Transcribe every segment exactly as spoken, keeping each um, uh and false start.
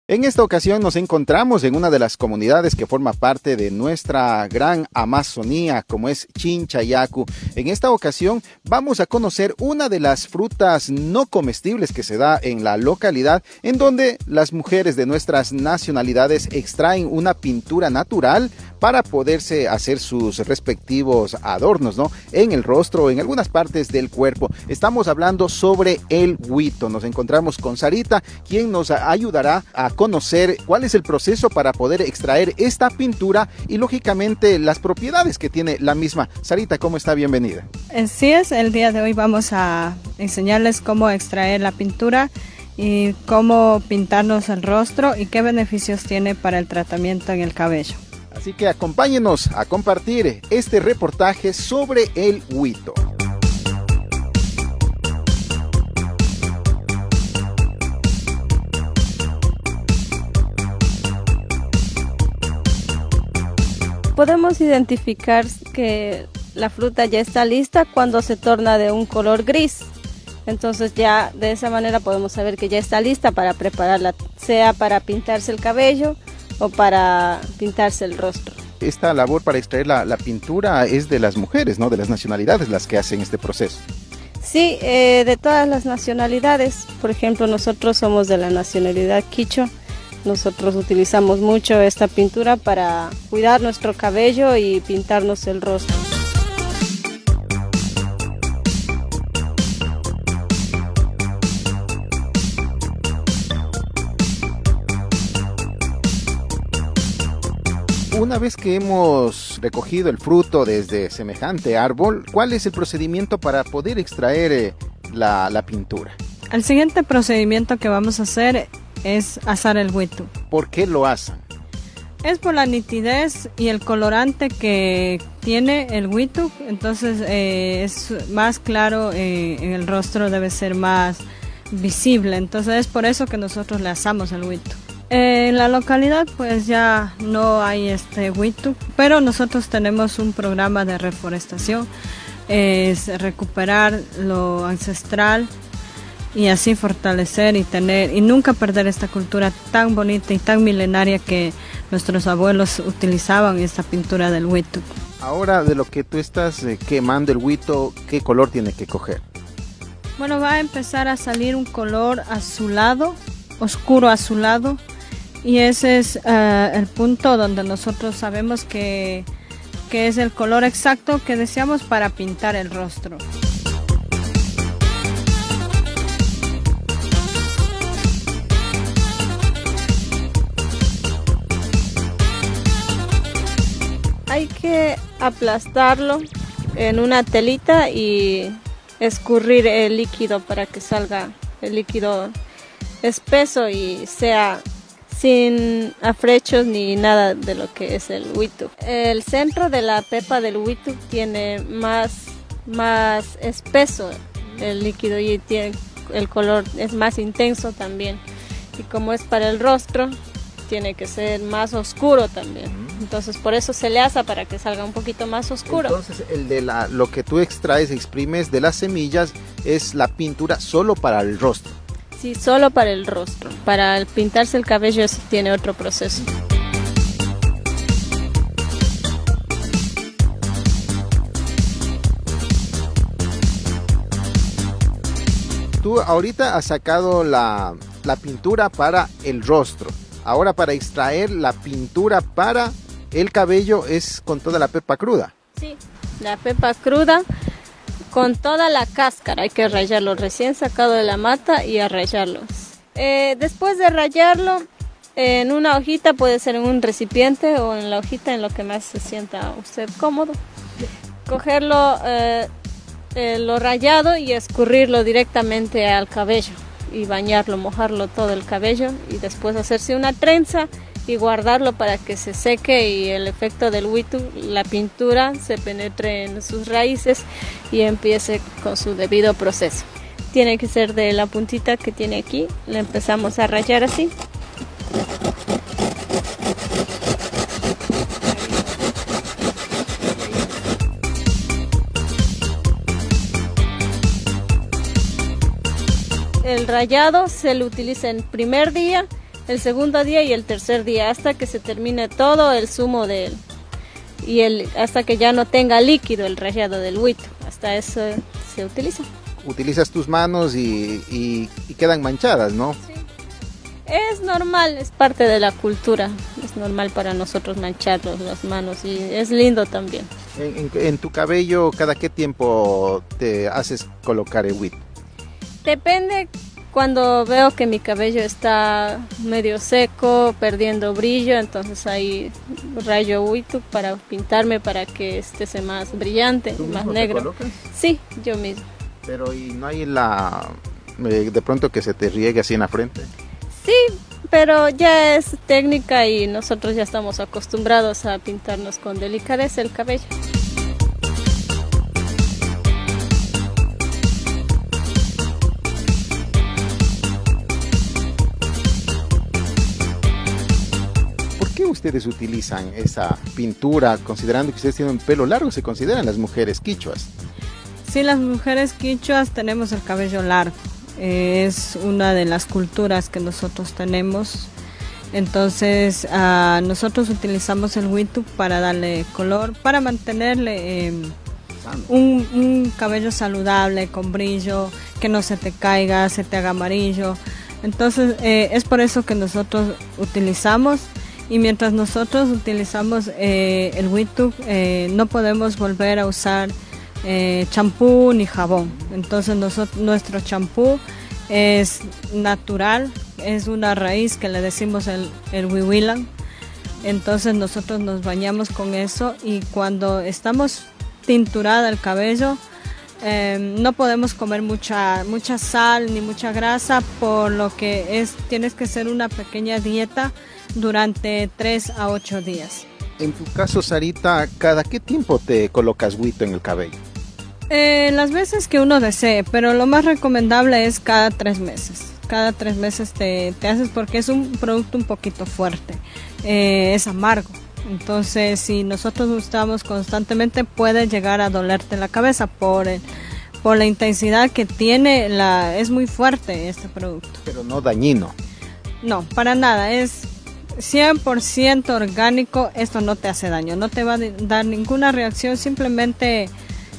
En esta ocasión nos encontramos en una de las comunidades que forma parte de nuestra gran Amazonía, como es Chinchayacu. En esta ocasión vamos a conocer una de las frutas no comestibles que se da en la localidad, en donde las mujeres de nuestras nacionalidades extraen una pintura natural para poderse hacer sus respectivos adornos, ¿no? En el rostro o en algunas partes del cuerpo. Estamos hablando sobre el huito. Nos encontramos con Sarita, quien nos ayudará a conocer cuál es el proceso para poder extraer esta pintura y lógicamente las propiedades que tiene la misma. Sarita, ¿cómo está? Bienvenida. Así es, el día de hoy vamos a enseñarles cómo extraer la pintura y cómo pintarnos el rostro y qué beneficios tiene para el tratamiento en el cabello. Así que acompáñenos a compartir este reportaje sobre el huito. Podemos identificar que la fruta ya está lista cuando se torna de un color gris. Entonces ya de esa manera podemos saber que ya está lista para prepararla, sea para pintarse el cabello o para pintarse el rostro. Esta labor para extraer la, la pintura es de las mujeres, ¿no? De las nacionalidades las que hacen este proceso. Sí, eh, de todas las nacionalidades. Por ejemplo, nosotros somos de la nacionalidad quichua. Nosotros utilizamos mucho esta pintura para cuidar nuestro cabello y pintarnos el rostro. Una vez que hemos recogido el fruto desde semejante árbol, ¿cuál es el procedimiento para poder extraer eh, la, la pintura? El siguiente procedimiento que vamos a hacer es asar el huito. ¿Por qué lo asan? Es por la nitidez y el colorante que tiene el huito, entonces eh, es más claro eh, en el rostro, debe ser más visible, entonces es por eso que nosotros le asamos el huito. Eh, en la localidad pues ya no hay este huito, pero nosotros tenemos un programa de reforestación, eh, es recuperar lo ancestral y así fortalecer y tener y nunca perder esta cultura tan bonita y tan milenaria que nuestros abuelos utilizaban, esta pintura del huito. Ahora, de lo que tú estás eh, quemando el huito, ¿qué color tiene que coger? Bueno, va a empezar a salir un color azulado, oscuro azulado, y ese es uh, el punto donde nosotros sabemos que, que es el color exacto que deseamos para pintar el rostro. Hay que aplastarlo en una telita y escurrir el líquido para que salga el líquido espeso y sea sin afrechos ni nada de lo que es el huito. El centro de la pepa del huito tiene más, más espeso el líquido y tiene, el color es más intenso también. Y como es para el rostro, tiene que ser más oscuro también. Entonces por eso se le asa para que salga un poquito más oscuro. Entonces el de la, lo que tú extraes, exprimes de las semillas es la pintura solo para el rostro. Sí, solo para el rostro. Para el pintarse el cabello eso tiene otro proceso. Tú ahorita has sacado la, la pintura para el rostro. Ahora para extraer la pintura para el cabello es con toda la pepa cruda. Sí, la pepa cruda con toda la cáscara. Hay que rallarlo recién sacado de la mata y a rallarlo. Eh, después de rallarlo en una hojita, puede ser en un recipiente o en la hojita, en lo que más se sienta usted cómodo. Cogerlo, eh, eh, lo rallado y escurrirlo directamente al cabello. Y bañarlo, mojarlo todo el cabello y después hacerse una trenza y guardarlo para que se seque y el efecto del huito, la pintura, se penetre en sus raíces y empiece con su debido proceso. Tiene que ser de la puntita que tiene aquí, le empezamos a rayar así. El rallado se lo utiliza en primer día el segundo día y el tercer día, hasta que se termine todo el zumo de él. Y el, hasta que ya no tenga líquido el rallado del huito, hasta eso se utiliza. Utilizas tus manos y, y, y quedan manchadas, ¿no? Sí. Es normal, es parte de la cultura, es normal para nosotros mancharnos las manos y es lindo también. En, en, en tu cabello, ¿cada qué tiempo te haces colocar el huito? Depende. Cuando veo que mi cabello está medio seco, perdiendo brillo, entonces ahí rayo huito para pintarme para que esté sea más brillante, ¿Tú más mismo negro. te colocas? Sí, yo mismo. Pero ¿y no hay la eh, de pronto que se te riegue así en la frente? Sí, pero ya es técnica y nosotros ya estamos acostumbrados a pintarnos con delicadeza el cabello. ¿Por qué ustedes utilizan esa pintura, considerando que ustedes tienen pelo largo? ¿Se consideran las mujeres quichuas? Sí, las mujeres quichuas tenemos el cabello largo. Es una de las culturas que nosotros tenemos. Entonces, uh, nosotros utilizamos el huito para darle color, para mantenerle eh, un, un cabello saludable, con brillo, que no se te caiga, se te haga amarillo. Entonces, eh, es por eso que nosotros utilizamos. Y mientras nosotros utilizamos eh, el huito, eh, no podemos volver a usar champú eh, ni jabón. Entonces nosotros, nuestro champú es natural, es una raíz que le decimos el, el huihuilan. Entonces nosotros nos bañamos con eso y cuando estamos tinturada el cabello, eh, no podemos comer mucha, mucha sal ni mucha grasa, por lo que es, tienes que hacer una pequeña dieta durante tres a ocho días. En tu caso, Sarita, ¿cada qué tiempo te colocas huito en el cabello? Eh, las veces que uno desee, pero lo más recomendable es cada tres meses. Cada tres meses te, te haces porque es un producto un poquito fuerte, eh, es amargo. Entonces, si nosotros gustamos constantemente, puede llegar a dolerte la cabeza por, el, por la intensidad que tiene, la, es muy fuerte este producto. Pero no dañino. No, para nada, es cien por ciento orgánico, esto no te hace daño, no te va a dar ninguna reacción, simplemente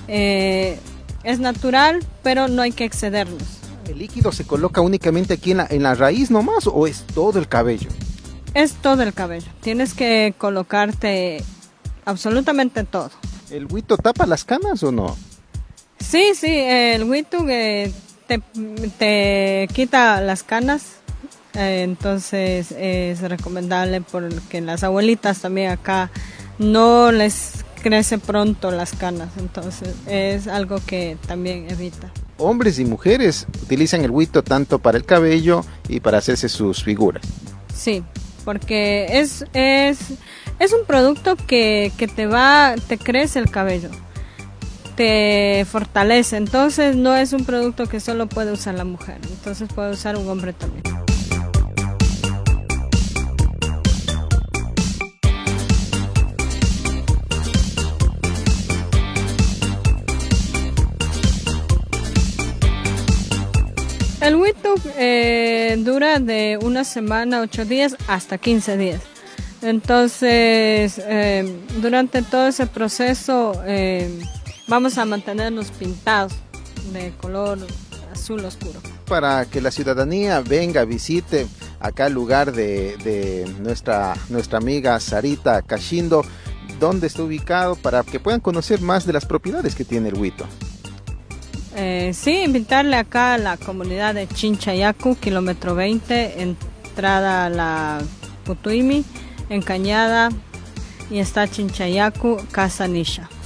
eh, es natural, pero no hay que excedernos. ¿El líquido se coloca únicamente aquí en la, en la raíz nomás o es todo el cabello? Es todo el cabello, tienes que colocarte absolutamente todo. ¿El huito tapa las canas o no? Sí, sí, el huito eh, te, te quita las canas. Entonces es recomendable porque las abuelitas también acá no les crece pronto las canas, entonces es algo que también evita. Hombres y mujeres utilizan el huito tanto para el cabello y para hacerse sus figuras. Sí, porque es, es, es un producto que, que te va, te crece el cabello, te fortalece, entonces no es un producto que solo puede usar la mujer, entonces puede usar un hombre también. El huito eh, dura de una semana, ocho días hasta quince días. Entonces, eh, durante todo ese proceso eh, vamos a mantenernos pintados de color azul oscuro. Para que la ciudadanía venga, visite acá el lugar de, de nuestra, nuestra amiga Sarita Cashindo, ¿dónde está ubicado? Para que puedan conocer más de las propiedades que tiene el huito. Eh, sí, invitarle acá a la comunidad de Chinchayacu, kilómetro veinte, entrada a la Putuimi, en Cañada, y está Chinchayacu, Casa Nisha.